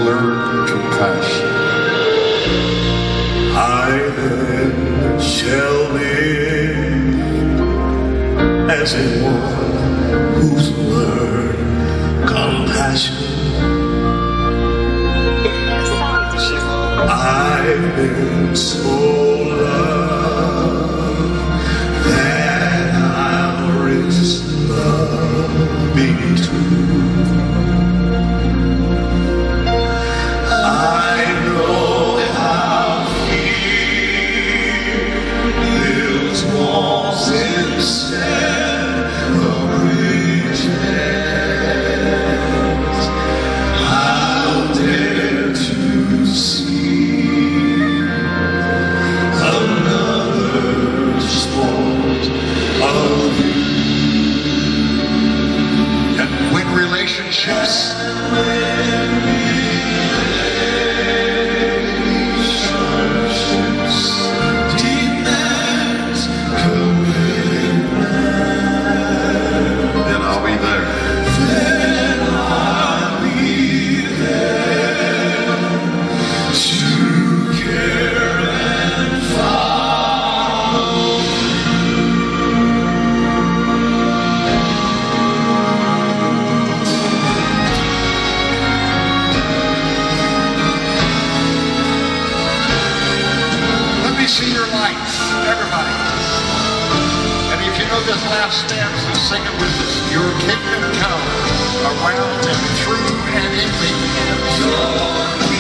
learn compassion. I then shall live as a one who's learned compassion. I've been so loved that I'll risk loving too. I know how fear builds walls instead of bridges. I'll dare to see another sport of you. And when relationships demand commitment, then I'll be there. Then I'll be there to care and follow. Let me see your lights, everybody. And if you know this last stanza, sing it with us. Your kingdom come around and through and in me.